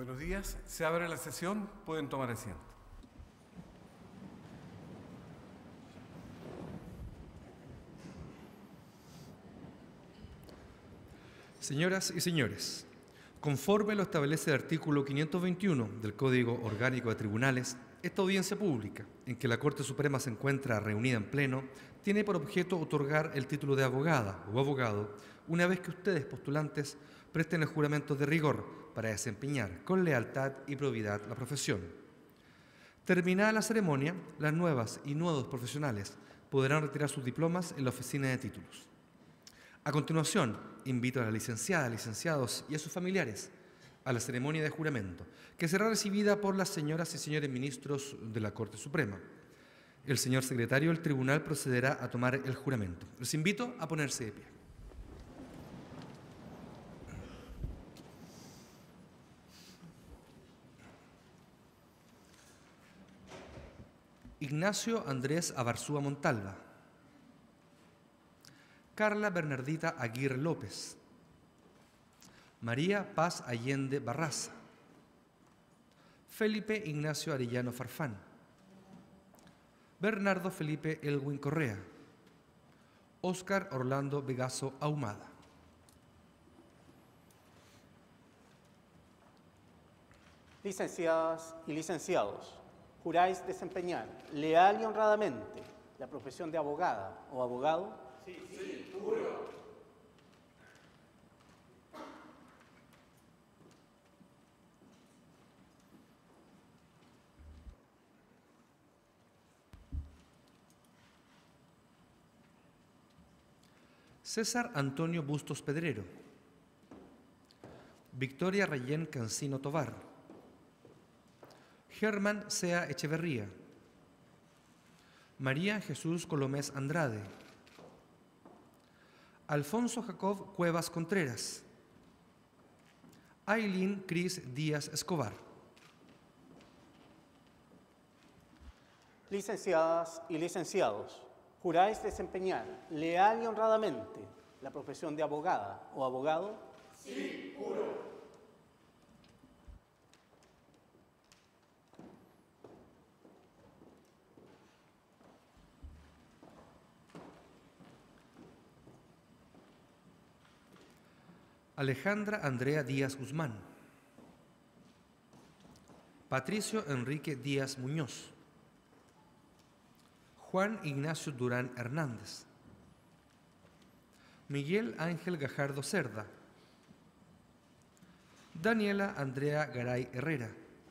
Buenos días. Se abre la sesión. Pueden tomar asiento. Señoras y señores, conforme lo establece el artículo 521 del Código Orgánico de Tribunales, esta audiencia pública, en que la Corte Suprema se encuentra reunida en pleno, tiene por objeto otorgar el título de abogada o abogado una vez que ustedes, postulantes, presten el juramento de rigor para desempeñar con lealtad y probidad la profesión. Terminada la ceremonia, las nuevas y nuevos profesionales podrán retirar sus diplomas en la oficina de títulos. A continuación, invito a las licenciadas, licenciados y a sus familiares a la ceremonia de juramento, que será recibida por las señoras y señores ministros de la Corte Suprema. El señor secretario del tribunal procederá a tomar el juramento. Les invito a ponerse de pie. Ignacio Andrés Abarzúa Montalva. Carla Bernardita Aguirre López. María Paz Allende Barraza. Felipe Ignacio Arellano Farfán. Bernardo Felipe Elwin Correa. Óscar Orlando Vegaso Ahumada. Licenciadas y licenciados, ¿juráis desempeñar leal y honradamente la profesión de abogada o abogado? Sí, juro. César Antonio Bustos Pedrero. Victoria Rayén Cancino Tovar. Germán Sea Echeverría. María Jesús Colomés Andrade. Alfonso Jacob Cuevas Contreras. Ailín Cris Díaz Escobar. Licenciadas y licenciados, ¿juráis desempeñar leal y honradamente la profesión de abogada o abogado? Sí, juro. Alejandra Andrea Díaz Guzmán. Patricio Enrique Díaz Muñoz. Juan Ignacio Durán Hernández. Miguel Ángel Gajardo Cerda. Daniela Andrea Garay Herrera.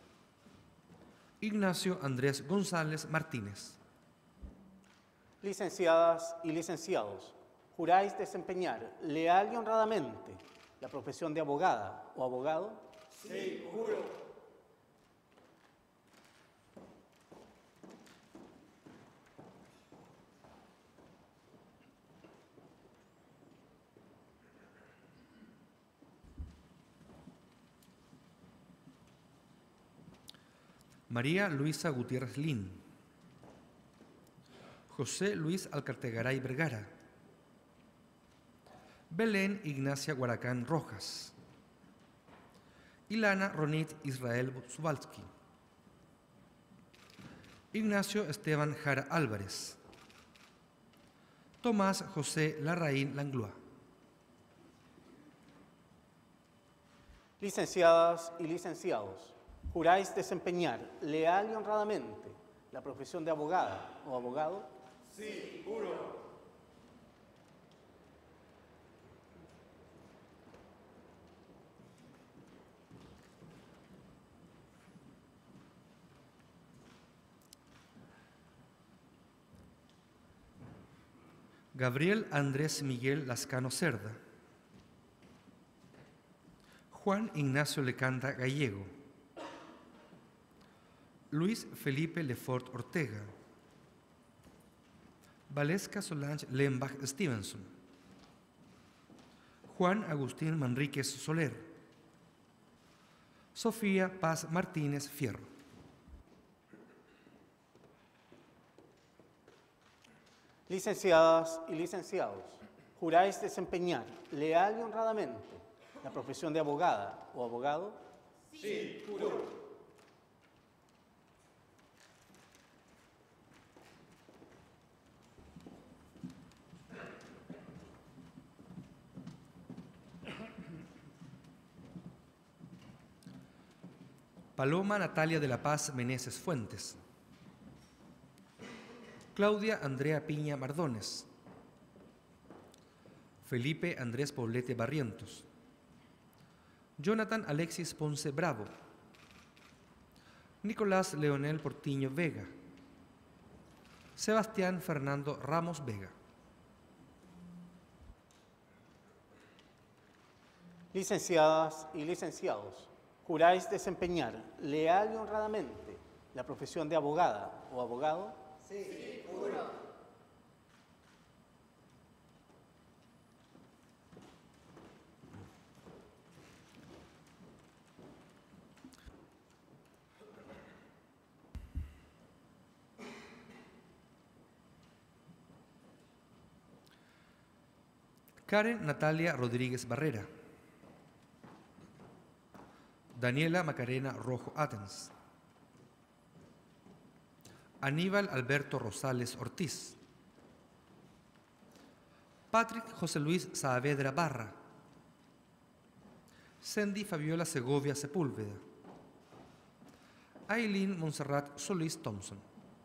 Ignacio Andrés González Martínez. Licenciadas y licenciados, ¿juráis desempeñar leal y honradamente la profesión de abogada o abogado? Sí, juro. María Luisa Gutiérrez Lin. José Luis Alcartegaray Vergara. Belén Ignacia Guaracán Rojas. Ilana Ronit Israel Subalski. Ignacio Esteban Jara Álvarez. Tomás José Larraín Langlois. Licenciadas y licenciados, ¿juráis desempeñar leal y honradamente la profesión de abogada o abogado? Sí, juro. Gabriel Andrés Miguel Lascano Cerda. Juan Ignacio Lecanda Gallego. Luis Felipe Lefort Ortega. Valesca Solange Lembach Stevenson. Juan Agustín Manríquez Soler. Sofía Paz Martínez Fierro. Licenciadas y licenciados, ¿juráis desempeñar leal y honradamente la profesión de abogada o abogado? Sí, juro. Paloma Natalia de la Paz Meneses Fuentes. Claudia Andrea Piña Mardones. Felipe Andrés Poblete Barrientos. Jonathan Alexis Ponce Bravo. Nicolás Leonel Portiño Vega. Sebastián Fernando Ramos Vega. Licenciadas y licenciados, ¿juráis desempeñar leal y honradamente la profesión de abogada o abogado? Sí, juro. Karen Natalia Rodríguez Barrera. Daniela Macarena Rojo Atens. Aníbal Alberto Rosales Ortiz. Patrick José Luis Saavedra Barra. Sandy Fabiola Segovia Sepúlveda. Aileen Montserrat Solís Thompson.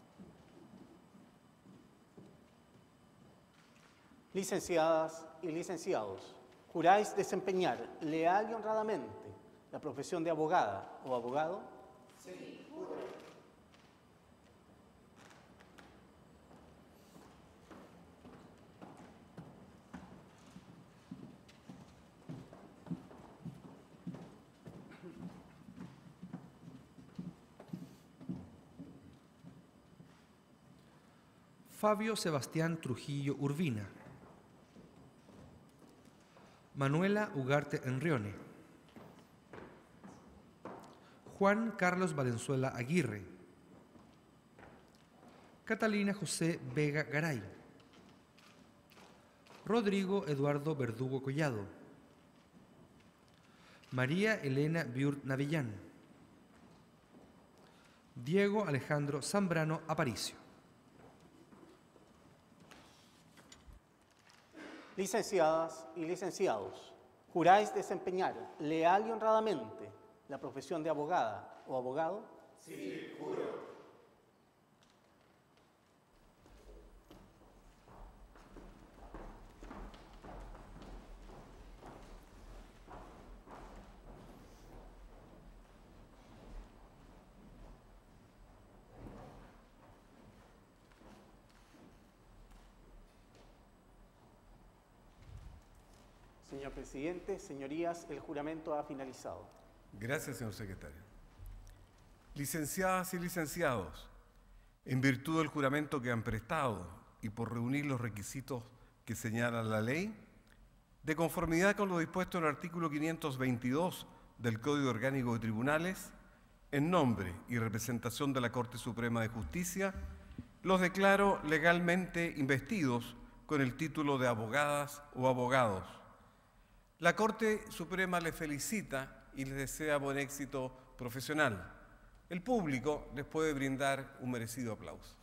Licenciadas y licenciados, ¿juráis desempeñar leal y honradamente la profesión de abogada o abogado? Sí, juro. Fabio Sebastián Trujillo Urbina. Manuela Ugarte Enrione. Juan Carlos Valenzuela Aguirre. Catalina José Vega Garay. Rodrigo Eduardo Verdugo Collado. María Elena Biurt Navillán. Diego Alejandro Zambrano Aparicio. Licenciadas y licenciados, ¿juráis desempeñar leal y honradamente la profesión de abogada o abogado? Sí, juro. Señor presidente, señorías, el juramento ha finalizado. Gracias, señor secretario. Licenciadas y licenciados, en virtud del juramento que han prestado y por reunir los requisitos que señala la ley, de conformidad con lo dispuesto en el artículo 522 del Código Orgánico de Tribunales, en nombre y representación de la Corte Suprema de Justicia, los declaro legalmente investidos con el título de abogadas o abogados. La Corte Suprema les felicita y les desea buen éxito profesional. El público les puede brindar un merecido aplauso.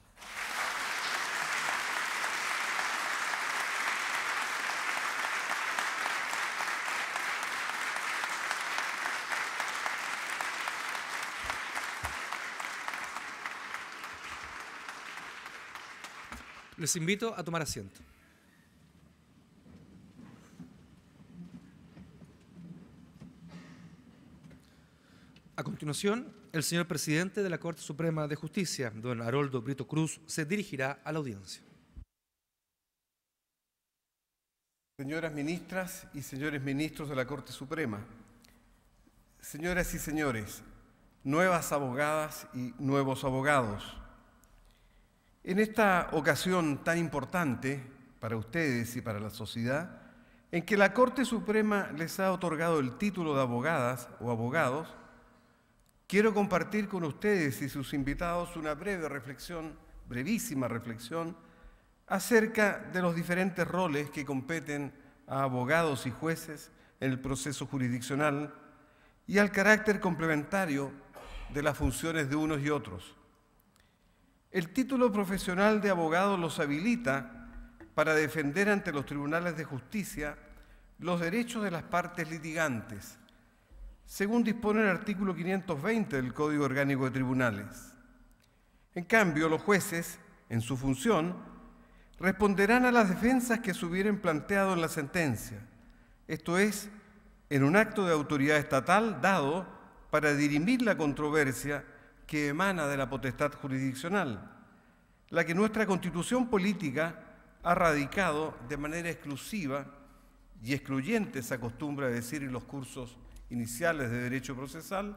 Les invito a tomar asiento. A continuación, el señor presidente de la Corte Suprema de Justicia, don Haroldo Brito Cruz, se dirigirá a la audiencia. Señoras ministras y señores ministros de la Corte Suprema, señoras y señores, nuevas abogadas y nuevos abogados, en esta ocasión tan importante para ustedes y para la sociedad, en que la Corte Suprema les ha otorgado el título de abogadas o abogados, quiero compartir con ustedes y sus invitados una breve reflexión, brevísima reflexión, acerca de los diferentes roles que competen a abogados y jueces en el proceso jurisdiccional y al carácter complementario de las funciones de unos y otros. El título profesional de abogado los habilita para defender ante los tribunales de justicia los derechos de las partes litigantes, según dispone el artículo 520 del Código Orgánico de Tribunales. En cambio, los jueces, en su función, responderán a las defensas que se hubieran planteado en la sentencia, esto es, en un acto de autoridad estatal dado para dirimir la controversia que emana de la potestad jurisdiccional, la que nuestra Constitución política ha radicado de manera exclusiva y excluyente, se acostumbra a decir en los cursos iniciales de Derecho Procesal,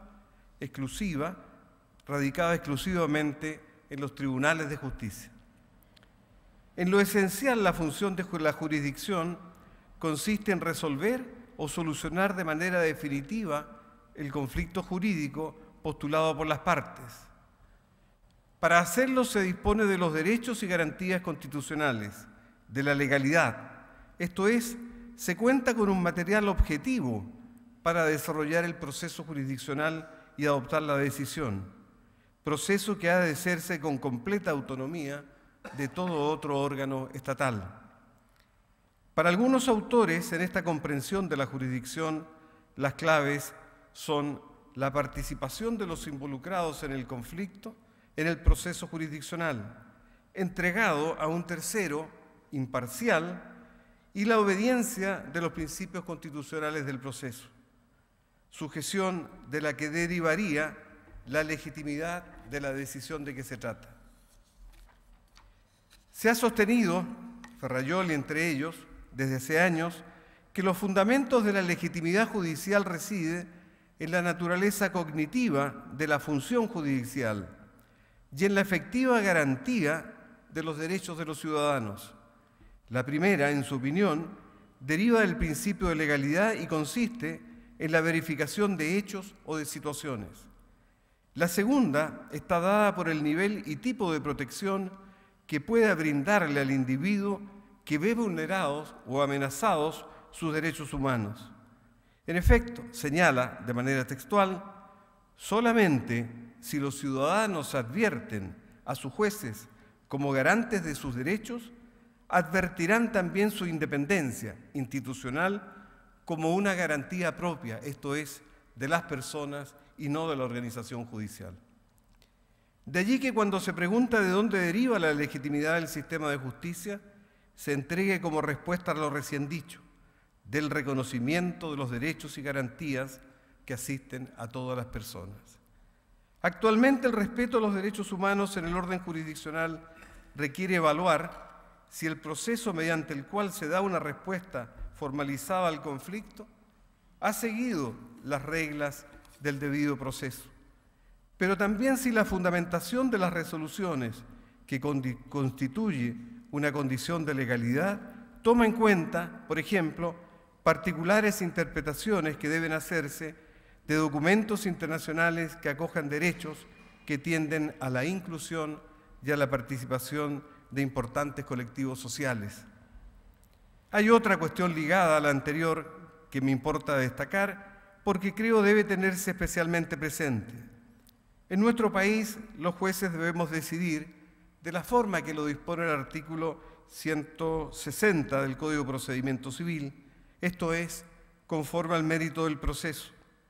radicada exclusivamente en los tribunales de justicia. En lo esencial, la función de la jurisdicción consiste en resolver o solucionar de manera definitiva el conflicto jurídico postulado por las partes. Para hacerlo se dispone de los derechos y garantías constitucionales, de la legalidad, esto es, se cuenta con un material objetivo para desarrollar el proceso jurisdiccional y adoptar la decisión, proceso que ha de hacerse con completa autonomía de todo otro órgano estatal. Para algunos autores, en esta comprensión de la jurisdicción, las claves son la participación de los involucrados en el conflicto, en el proceso jurisdiccional, entregado a un tercero imparcial, y la obediencia de los principios constitucionales del proceso, sujeción de la que derivaría la legitimidad de la decisión de que se trata. Se ha sostenido, Ferrajoli entre ellos, desde hace años, que los fundamentos de la legitimidad judicial residen en la naturaleza cognitiva de la función judicial y en la efectiva garantía de los derechos de los ciudadanos. La primera, en su opinión, deriva del principio de legalidad y consiste en la verificación de hechos o de situaciones. La segunda está dada por el nivel y tipo de protección que pueda brindarle al individuo que ve vulnerados o amenazados sus derechos humanos. En efecto, señala de manera textual, solamente si los ciudadanos advierten a sus jueces como garantes de sus derechos, advertirán también su independencia institucional como una garantía propia, esto es, de las personas y no de la organización judicial. De allí que cuando se pregunta de dónde deriva la legitimidad del sistema de justicia, se entregue como respuesta a lo recién dicho, del reconocimiento de los derechos y garantías que asisten a todas las personas. Actualmente el respeto a los derechos humanos en el orden jurisdiccional requiere evaluar si el proceso mediante el cual se da una respuesta formalizada al conflicto ha seguido las reglas del debido proceso, pero también si la fundamentación de las resoluciones que constituye una condición de legalidad toma en cuenta, por ejemplo, particulares interpretaciones que deben hacerse de documentos internacionales que acojan derechos que tienden a la inclusión y a la participación de importantes colectivos sociales. Hay otra cuestión ligada a la anterior que me importa destacar porque creo debe tenerse especialmente presente. En nuestro país, los jueces debemos decidir de la forma que lo dispone el artículo 160 del Código de Procedimiento Civil, esto es, conforme al mérito del proceso.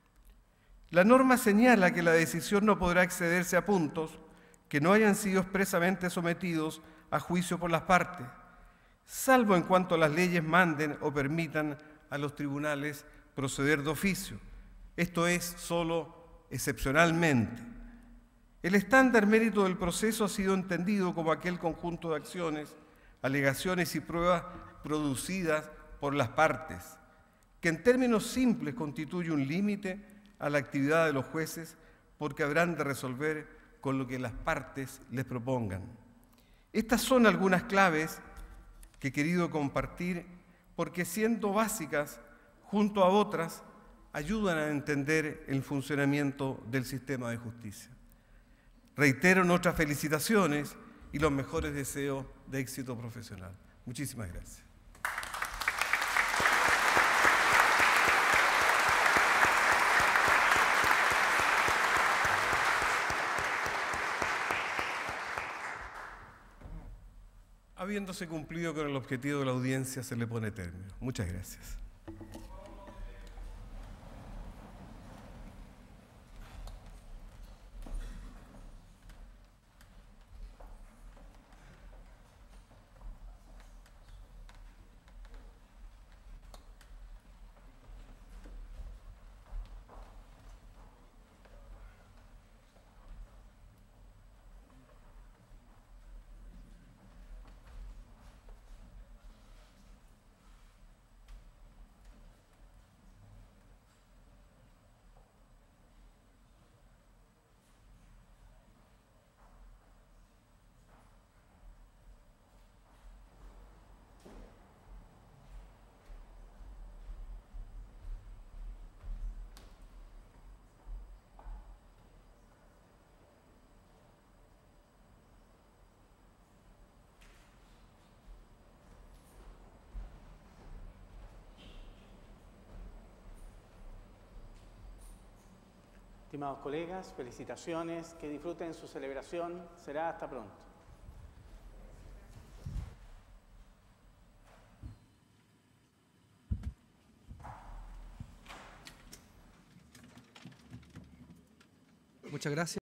La norma señala que la decisión no podrá excederse a puntos que no hayan sido expresamente sometidos a juicio por las partes, salvo en cuanto las leyes manden o permitan a los tribunales proceder de oficio, esto es, solo excepcionalmente. El estándar mérito del proceso ha sido entendido como aquel conjunto de acciones, alegaciones y pruebas producidas por las partes, que en términos simples constituye un límite a la actividad de los jueces porque habrán de resolver con lo que las partes les propongan. Estas son algunas claves que he querido compartir porque siendo básicas, junto a otras, ayudan a entender el funcionamiento del sistema de justicia. Reitero nuestras felicitaciones y los mejores deseos de éxito profesional. Muchísimas gracias. Habiéndose cumplido con el objetivo de la audiencia, se le pone término. Muchas gracias. Estimados colegas, felicitaciones, que disfruten su celebración. Será hasta pronto. Muchas gracias.